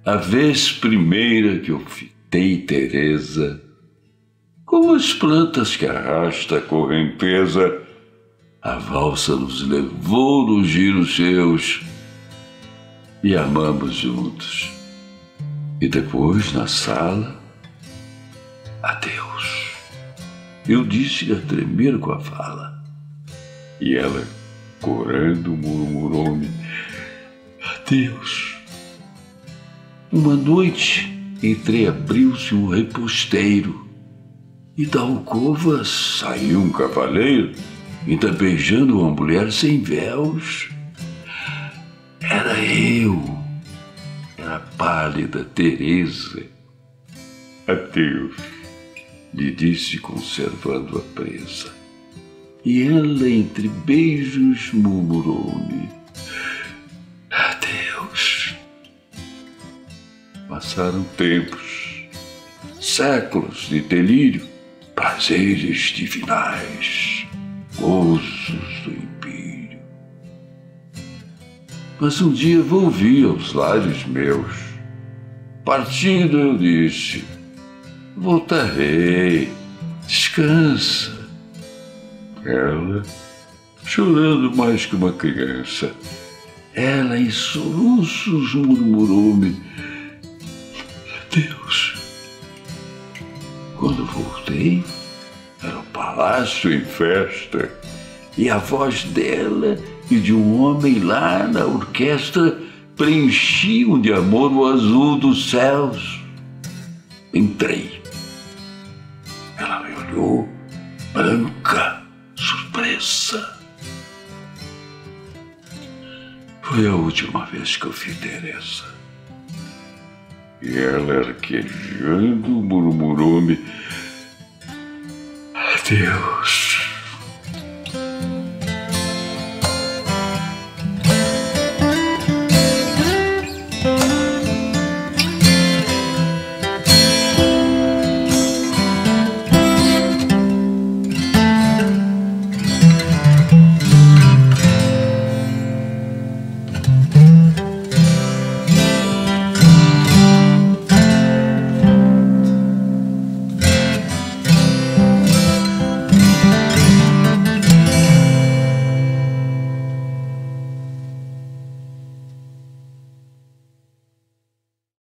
a vez primeira que eu fitei Teresa, como as plantas que arrasta a correnteza, a valsa nos levou nos giros seus e amamos juntos. E depois, na sala, adeus. Eu disse-lhe a tremer com a fala. E ela, corando, murmurou-me, adeus. Uma noite, entreabriu-se um reposteiro e da alcova saiu um cavaleiro, ainda beijando uma mulher sem véus. Era eu, era a pálida Teresa. Adeus, lhe disse conservando a presa. E ela, entre beijos, murmurou-me, adeus. Passaram tempos, séculos de delírio, prazeres divinais, gozos do império. Mas um dia volvi aos lares meus. Partindo eu disse, voltarei, descansa. Ela, chorando mais que uma criança, ela em soluços murmurou-me, Deus. Quando voltei, era o palácio em festa, e a voz dela e de um homem lá na orquestra preenchiam de amor o azul dos céus. Entrei. Ela me olhou, branca, surpresa. Foi a última vez que eu vi Teresa. E ela, arquejando, murmurou-me, adeus.